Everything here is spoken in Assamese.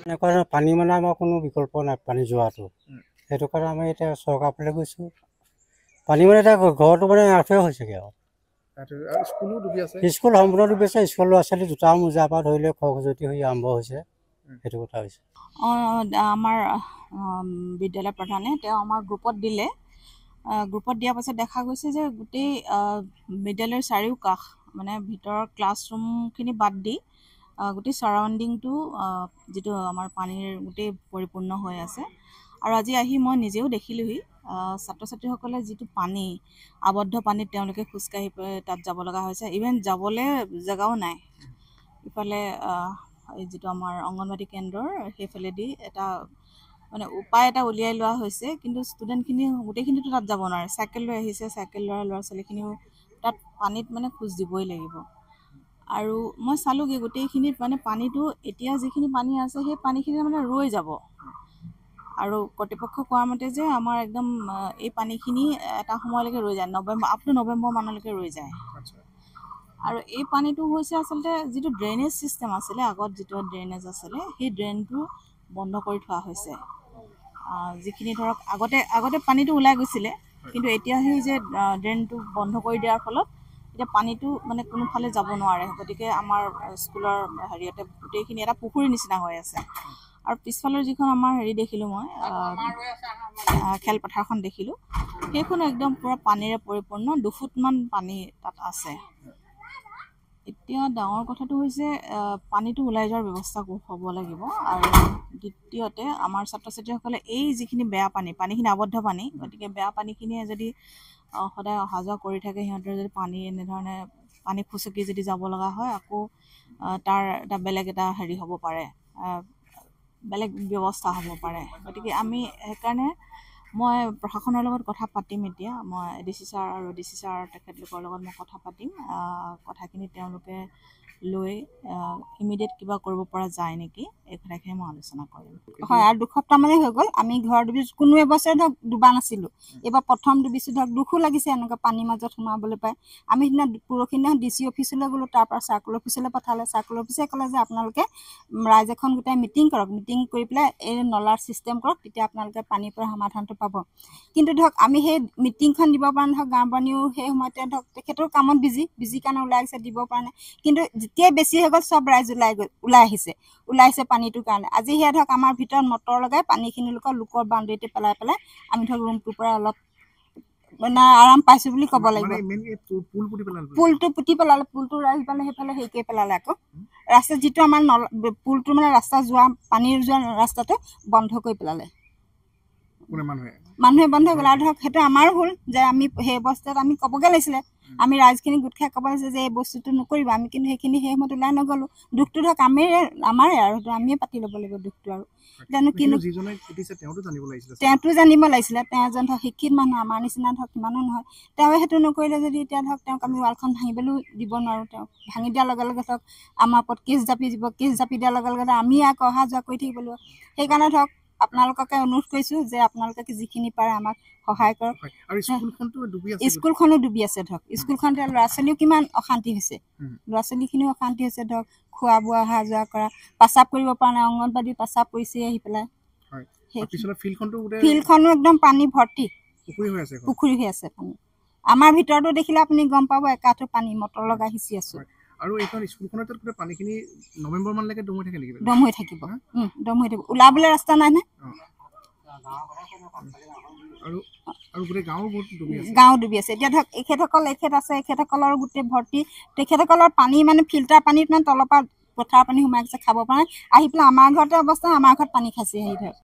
এনেকুৱা পানী মানে আমাৰ কোনো বিকল্প নাই পানী যোৱাটো। সেইটো কাৰণে আমি এতিয়া চৰকাৰৰ ফালে গৈছোঁ। পানী মানে এতিয়া ঘৰটো মানে আঁঠুৱে হৈছেগৈ আৰু স্কুল সম্পূৰ্ণ ডুবি আছে। স্কুল ল'ৰা ছোৱালী জোতা মোজাৰ পৰা ধৰি লৈ খৰখজুৱতি হৈ আৰম্ভ হৈছে। সেইটো কথা হৈছে। আমাৰ বিদ্যালয় প্ৰধানে তেওঁ আমাৰ গ্ৰুপত দিলে। গ্ৰুপত দিয়াৰ পাছত দেখা গৈছে যে গোটেই বিদ্যালয়ৰ চাৰিওকাষ মানে ভিতৰৰ ক্লাছৰুমখিনি বাদ দি গোটেই চাৰাউণ্ডিংটো যিটো আমাৰ পানীৰ গোটেই পৰিপূৰ্ণ হৈ আছে। আৰু আজি আহি মই নিজেও দেখিলোহি ছাত্ৰ ছাত্ৰীসকলে যিটো পানী আবদ্ধ পানীত তেওঁলোকে খোজকাঢ়ি তাত যাব লগা হৈছে। ইভেন যাবলৈ জেগাও নাই। ইফালে এই যিটো আমাৰ অংগনবাদী কেন্দ্ৰৰ সেইফালেদি এটা মানে উপায় এটা উলিয়াই লোৱা হৈছে, কিন্তু ষ্টুডেণ্টখিনি গোটেইখিনিতো তাত যাব নোৱাৰে। চাইকেল লৈ আহিছে, চাইকেল ল'ৰা ছোৱালীখিনিও তাত পানীত মানে খোজ দিবই লাগিব। আৰু মই চালোঁগৈ গোটেইখিনিত মানে পানীটো এতিয়া যিখিনি পানী আছে সেই পানীখিনি মানে ৰৈ যাব। আৰু কৰ্তৃপক্ষ কোৱা মতে যে আমাৰ একদম এই পানীখিনি এটা সময়লৈকে ৰৈ যায়, আপ টু নৱেম্বৰ মানলৈকে ৰৈ যায়। আৰু এই পানীটো হৈছে আচলতে যিটো ড্ৰেইনেজ ছিষ্টেম আছিলে, আগত যিটো ড্ৰেইনেজ আছিলে সেই ড্ৰেইনটো বন্ধ কৰি থোৱা হৈছে। যিখিনি ধৰক আগতে পানীটো ওলাই গৈছিলে, কিন্তু এতিয়া সেই যে ড্ৰেইনটো বন্ধ কৰি দিয়াৰ ফলত এতিয়া পানীটো মানে কোনোফালে যাব নোৱাৰে। গতিকে আমাৰ স্কুলৰ হেৰিয়তে গোটেইখিনি এটা পুখুৰীৰ নিচিনা হৈ আছে। আৰু পিছফালৰ যিখন আমাৰ দেখিলোঁ মই খেলপথাৰখন দেখিলোঁ, সেইখনো একদম পূৰা পানীৰে পৰিপূৰ্ণ। 2 ফুটমান পানী তাত আছে। এতিয়া ডাঙৰ কথাটো হৈছে পানীটো ওলাই যোৱাৰ ব্যৱস্থা হ'ব লাগিব। আৰু দ্বিতীয়তে আমাৰ ছাত্ৰ ছাত্ৰীসকলে এই যিখিনি বেয়া পানীখিনি আবদ্ধ পানী, গতিকে বেয়া পানীখিনিয়ে যদি সদায় অহা যোৱা কৰি থাকে, সিহঁতৰ যদি পানী এনেধৰণে পানী খুচকি যদি যাব লগা হয়, আকৌ তাৰ এটা বেলেগ এটা হেৰি হ'ব পাৰে, বেলেগ ব্যৱস্থা হ'ব পাৰে। গতিকে আমি সেইকাৰণে মই প্ৰশাসনৰ লগত কথা পাতিম। এতিয়া মই DC ছাৰ আৰু DC ছাৰ তেখেতলোকৰ লগত মই কথা পাতিম। কথাখিনি তেওঁলোকে লৈ ইমিডিয়েট কিবা কৰিব পৰা যায় নেকি, এই কথাখিনি মই আলোচনা কৰিম। হয়, আৰু 2 সপ্তাহ মানে হৈ গ'ল আমি ঘৰ ডুবিছোঁ। কোনো এবছৰ ধৰক ডুবা নাছিলোঁ, এইবাৰ প্ৰথম ডুবিছোঁ। ধৰক দুখো লাগিছে এনেকুৱা পানীৰ মাজত সোমাবলৈ পাই। আমি সিদিনা পৰহি দিনা DC অফিচলৈ গ'লোঁ, তাৰ পৰা চাৰ্কল অফিচলৈ পঠালে। চাৰ্কল অফিচে ক'লে যে আপোনালোকে ৰাইজ এখন গোটাই মিটিং কৰক, মিটিং কৰি পেলাই এই নলাৰ ছিষ্টেম কৰক, তেতিয়া আপোনালোকে পানীৰ পৰা সমাধানটো পাব। কিন্তু ধৰক আমি সেই মিটিংখন দিব পৰা নাই। ধৰক গাঁওবানীও সেই সময়তে ধৰক তেখেতৰ কামত বিজি কাৰণে ওলাই আহিছে, দিব পৰা নাই। কিন্তু যেতিয়াই বেছি হৈ গ'ল চব ৰাইজ ওলাই আহিছে পানীটোৰ কাৰণে। আজি সেয়া ধৰক আমাৰ ভিতৰত মটৰ লগাই পানীখিনি লোকৰ বাউণ্ডেৰীতে পেলাই আমি ধৰক ৰুমটোৰ পৰা অলপ মানে আৰাম পাইছোঁ বুলি ক'ব লাগিব। পুলটো পুতি পেলালে, পুলটো ৰাইজ মানে সেইফালে হেৰি কৰি পেলালে। আকৌ ৰাস্তা যিটো আমাৰ পুলটো মানে ৰাস্তা যোৱা পানীৰ যোৱা ৰাস্তাটো বন্ধ কৰি পেলালে। মানুহে বন্ধ গ'ল। আৰু ধৰক সেইটো আমাৰো ভুল যে আমি সেই অৱস্থাত আমি ক'বগৈ লাগিছিলে। আমি ৰাইজখিনি গোট খাই ক'ব লাগিছিলে যে এই বস্তুটো নকৰিবা। আমি কিন্তু সেইখিনি সেই সময়ত ওলাই নগ'লোঁ। দুখটো ধৰক আমাৰে আৰু সেইটো আমিয়ে পাতি ল'ব লাগিব দুখটো। আৰু জানো কিন্তু তেওঁতো জানিব লাগিছিলে। তেওঁ এজন ধৰক শিক্ষিত মানুহ, আমাৰ নিচিনা ধৰক কিমানো নহয়। তেওঁ সেইটো নকৰিলে যদি এতিয়া ধৰক তেওঁক আমি ৱালখন ভাঙিবলৈও দিব নোৱাৰোঁ। তেওঁক ভাঙি দিয়াৰ লগে লগে ধৰক আমাৰ ওপৰত কেছ জাপি দিব। কেছ জাপি দিয়াৰ লগে লগে আমি আকৌ অহা যোৱা কৰি থাকিব লাগিব। সেইকাৰণে ধৰক আপোনালোককে অনুৰোধ কৰিছোঁ যে আপোনালোকে যিখিনি পাৰে আমাক সহায় কৰক। স্কুলখনো ডুবি আছে। ধৰক স্কুলখন ল'ৰা ছোৱালীও কিমান অশান্তি হৈছে, ল'ৰা ছোৱালীখিনিও অশান্তি হৈছে। ধৰক খোৱা বোৱা, অহা যোৱা কৰা, প্ৰস্ৰাৱ কৰিব পৰা নাই। অংগনবাদী প্ৰস্ৰাৱ কৰিছে আহি পেলাই। ফিল্ডখনো একদম পানী ভৰ্তি, পুখুৰী হৈ আছে পানী। আমাৰ ভিতৰতো দেখিলে আপুনি গম পাব, একাঠো পানী, মটৰ লগাই সিঁচি আছোঁ। আৰু এইখন স্কুলখনত পানীখিনি নৱেম্বৰ মানলৈকে দম হৈ থাকে নেকি? দম হৈ থাকিব, দম হৈ থাকিব। ওলাবলৈ ৰাস্তা নাই নে? গাঁও ডুবি আছে। এতিয়া ধৰক এখেত আছে, এখেতসকলৰ গোটেই ভৰ্তি। তেখেতসকলৰ পানী মানে ফিল্টাৰ পানীত মানে তলৰ পৰা পথাৰৰ পানী সোমাই গৈছে, খাব পৰা নাই। আহি পেলাই আমাৰ ঘৰতে অৱস্থা, আমাৰ ঘৰত পানী খাইছে আহি ধৰক।